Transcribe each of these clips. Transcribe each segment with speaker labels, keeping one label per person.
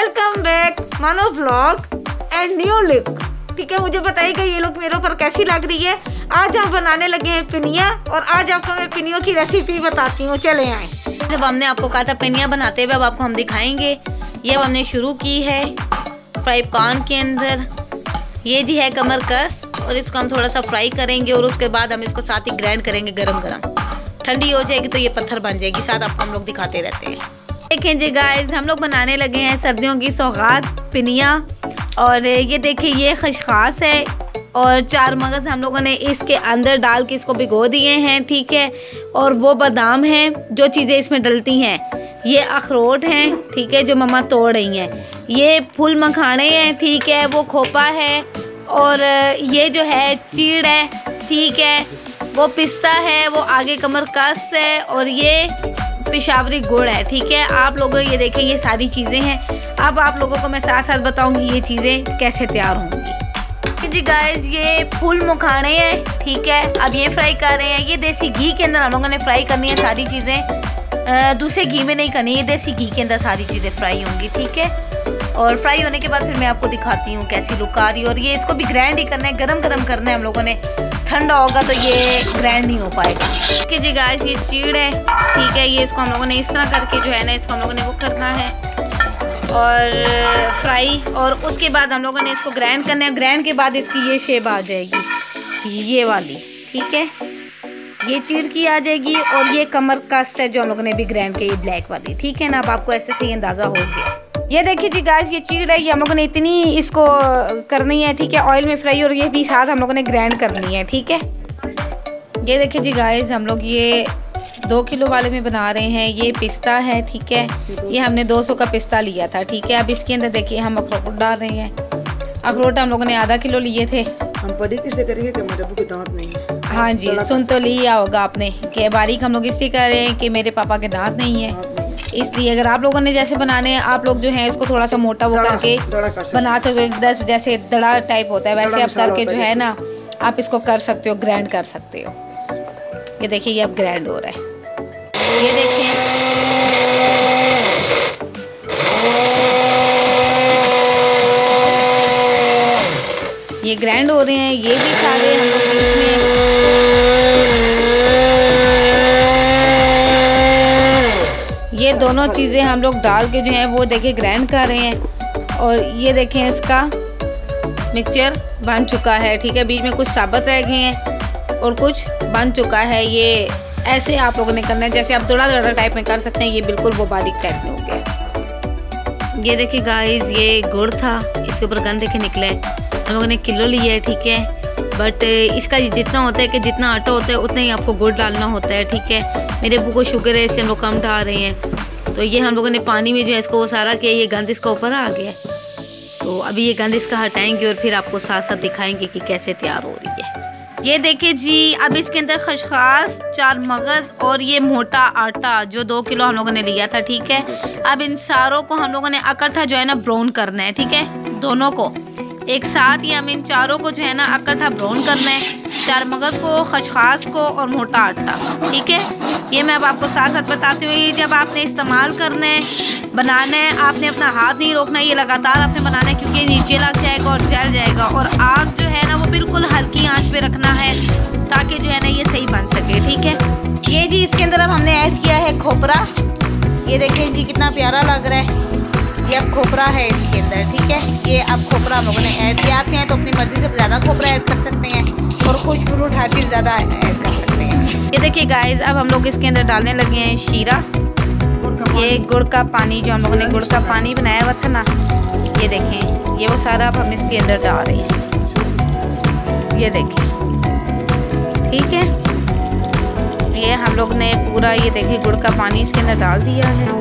Speaker 1: Welcome back Mano vlog and new look. ठीक है, मुझे बताइएगा ये लुक मेरे ऊपर कैसी लग रही है। आज हम बनाने लगे हैं पिनिया और आज आपको मैं पिनियों की रेसिपी बताती हूँ। चले आए।
Speaker 2: जब हमने आपको कहा था पिनिया बनाते हुए, अब आपको हम दिखाएंगे। ये हमने शुरू की है फ्राई पैन के अंदर। ये जी है कमरकस और इसको हम थोड़ा सा फ्राई करेंगे और उसके बाद हम इसको साथ ही ग्राइंड करेंगे गरम गरम। ठंडी हो जाएगी तो ये पत्थर बन जाएगी। साथ आपको हम लोग दिखाते रहते हैं।
Speaker 1: देखें जी गाइस, हम लोग बनाने लगे हैं सर्दियों की सौगात पिनिया। और ये देखिए ये खशखास है और 4 मगज़ हम लोगों ने इसके अंदर डाल के इसको भिगो दिए हैं। ठीक है, और वो बादाम हैं जो चीज़ें इसमें डलती हैं। ये अखरोट हैं, ठीक है, जो मम्मा तोड़ रही हैं। ये फूल मखाने हैं, ठीक है, वो खोपा है। और ये जो है चीड़ है, ठीक है, वो पिस्ता है, वो आगे कमरकस है और ये पेशावरी गुड़ है। ठीक है, आप लोग ये देखें ये सारी चीज़ें हैं। अब आप लोगों को मैं साथ साथ बताऊंगी ये चीज़ें कैसे तैयार होंगी। जी गाइस, ये फूल मखाने हैं, ठीक है, अब ये फ्राई कर रहे हैं। ये देसी घी के अंदर हम लोगों ने फ्राई करनी है सारी चीज़ें। दूसरे घी में नहीं करनी है, देसी घी के अंदर सारी चीज़ें फ्राई होंगी। ठीक है, और फ्राई होने के बाद फिर मैं आपको दिखाती हूँ कैसी लुक आ रही है। और ये इसको भी ग्राइंड ही करना है, गरम गरम करना है हम लोगों ने। ठंडा होगा तो ये ग्राइंड नहीं हो पाएगा। ठीक है जी गाइस, ये चीड़ है, ठीक है, ये इसको हम लोगों ने इस तरह करके जो है ना इसको हम लोगों ने वो करना है और फ्राई। और उसके बाद हम लोगों ने इसको ग्राइंड करना है। ग्राइंड के बाद इसकी ये शेप आ जाएगी, ये वाली। ठीक है, ये चीड़ की आ जाएगी और ये कमरकस है जो हम लोगों ने भी ग्राइंड की, ये ब्लैक वाली। ठीक है ना, अब आपको ऐसे सही अंदाज़ा हो गया। ये देखिए जी गाइस, ये चीड़ है, ये हम लोगों ने इतनी इसको करनी है। ठीक है, ऑयल में फ्राई और ये भी साथ हम लोगों ने ग्राइंड करनी है। ठीक है, ये देखिए जी गाइस, हम लोग ये 2 किलो वाले में बना रहे हैं। ये पिस्ता है, ठीक है, ये हमने 200 का पिस्ता लिया था। ठीक है, अब इसके अंदर देखिए हम अखरोट डाल रहे हैं। अखरोट हम लोगों ने आधा किलो लिए थे।
Speaker 3: हम बड़ी किससे करेंगे कि मेरे अब्बू के दांत नहीं है।
Speaker 1: हाँ जी, सुन तो लिया होगा आपने कि बारीक हम लोग इससे कर रहे हैं कि मेरे पापा के दांत नहीं है। इसलिए अगर आप लोगों ने जैसे बनाने हैं, आप लोग जो है इसको थोड़ा सा मोटा वो करके बना सकते हो। जैसे दड़ा टाइप होता है वैसे आप करके जो है ना आप इसको कर सकते हो, ग्राइंड कर सकते हो। ये देखिए ये अब ग्राइंड हो रहा है। ये देखिए ये ग्राइंड हो रहे हैं। ये भी सारे हम लोग ये दोनों चीज़ें हम लोग डाल के जो है वो देखिए ग्राइंड कर रहे हैं। और ये देखें इसका मिक्सचर बन चुका है। ठीक है, बीच में कुछ साबुत रह गए हैं और कुछ बन चुका है। ये ऐसे आप लोगों ने करना है, जैसे आप दड़ा दड़ा टाइप में कर सकते हैं। ये बिल्कुल वो बारीक टाइप में हो गया। ये देखिए गाइस, ये गुड़ था, इसके ऊपर गंदे के निकले। हम लोगों ने किलो लिया है। ठीक है, बट इसका जितना होता है कि जितना आटा होता है उतना ही आपको गुड़ डालना होता है। ठीक है, मेरे अब्बू को शुगर है इसलिए हम लोग कम डाल रहे हैं। तो ये हम लोगों ने पानी में जो है इसको वो सारा किया, ये गंद इसका ऊपर आ गया। तो अभी ये गंद इसका हटाएंगे और फिर आपको साथ साथ दिखाएंगे कि कैसे तैयार हो रही है। ये देखिए जी, अब इसके अंदर खशखास, 4 मगज़ और ये मोटा आटा जो 2 किलो हम लोगों ने लिया था। ठीक है, अब इन सारों को हम लोगों ने इकट्ठा जो है ना ब्राउन करना है। ठीक है, दोनों को एक साथ ही हम इन चारों को जो है ना इकट्ठा ब्राउन करना है। 4 मगज़ को, खशखास को और मोटा आटा। ठीक है, ये मैं अब आपको साथ साथ बताती हूँ। ये जब आपने इस्तेमाल करना है, बनाना है, आपने अपना हाथ नहीं रोकना है, ये लगातार आपने बनाना है क्योंकि नीचे लग जाएगा और जल जाएगा। और आग जो है ना वो बिल्कुल हल्की आंच पे रखना है ताकि जो है ना ये सही बन सके। ठीक है, ये जी इसके अंदर अब हमने ऐड किया है खोपरा। ये देखें जी कितना प्यारा लग रहा है। ये अब खोपरा है इसके अंदर। ठीक है, ये अब खोपरा हम लोगों ने ऐड किया। आप चाहें तो अपनी मर्जी से ज़्यादा खोपरा ऐड कर सकते हैं और कुछ फ्रूट हर चीज़ ज़्यादा ऐड कर सकते हैं। ये देखिए गाइस, अब हम लोग इसके अंदर डालने लगे हैं शीरा। ये गुड़ का पानी जो हम लोगों ने गुड़ का पानी बनाया हुआ था ना, ये देखें ये वो सारा अब हम इसके अंदर डाल रहे हैं। ये देखें, ठीक है, ये हम लोग ने पूरा ये देखिए गुड़ का पानी इसके अंदर डाल दिया है।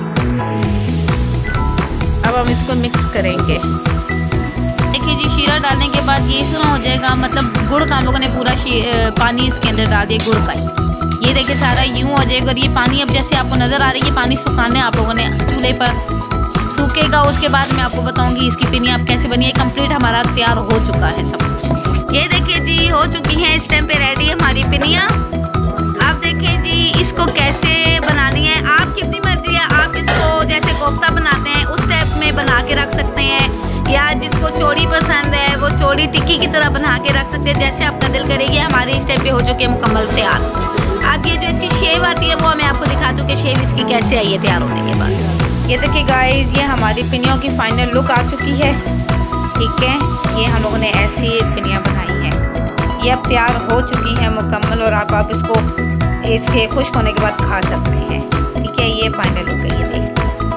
Speaker 1: अब हम इसको मिक्स करेंगे। देखिए जी, शीरा डालने के बाद ये इस तरह हो जाएगा, मतलब गुड़ का हम लोगों ने पूरा पानी इसके अंदर डाल दिया, गुड़ का ही। ये देखिए सारा यूँ हो जाएगा। और ये पानी अब जैसे आपको नज़र आ रही है, पानी सुखाने आप लोगों ने चूल्हे पर सूखेगा। उसके बाद मैं आपको बताऊंगी इसकी पिनिया अब कैसे बनी है। कंप्लीट हमारा तैयार हो चुका है सब। ये देखिए जी, हो चुकी है इस टाइम पे रेडी हमारी पिनिया। आप देखें जी इसको कैसे बनानी है, आपकी अपनी मर्जी है। आप इसको जैसे कोफ्ता बनाते हैं उस टाइप में बना पूरी टिक्की की तरह बना के रख सकते हैं, जैसे आपका दिल करेगी। हमारे इस टाइप पे हो चुके हैं मुकम्मल तैयार। अब ये जो इसकी शेव आती है वो मैं आपको दिखा दूँ कि शेव इसकी कैसे आई है तैयार होने के बाद। ये देखिए गाइस, ये हमारी पिनियों की फाइनल लुक आ चुकी है। ठीक है, ये हम लोगों ने ऐसी पिनियाँ बनाई हैं, ये अब तैयार हो चुकी हैं मुकम्मल, और आप इसको इसके खुश्क होने के बाद खा सकते हैं। ठीक है, ये फाइनल लुक है। ये देखिए,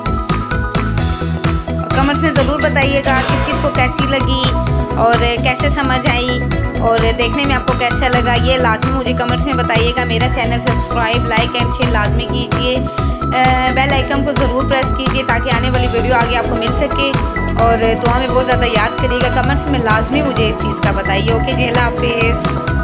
Speaker 1: कमेंट्स में ज़रूर बताइएगा किस चीज़ को कैसी लगी और कैसे समझ आई और देखने में आपको कैसा लगा। ये लाजमी मुझे कमेंट्स में बताइएगा। मेरा channel subscribe, like and share लाजमी कीजिए। बेल आइकन को ज़रूर प्रेस कीजिए ताकि आने वाली वीडियो आगे आपको मिल सके, और दुआ में बहुत ज़्यादा याद करिएगा। कमेंट्स में लाजमी मुझे इस चीज़ का बताइए। ओके जी, अल्लाह हाफिज़।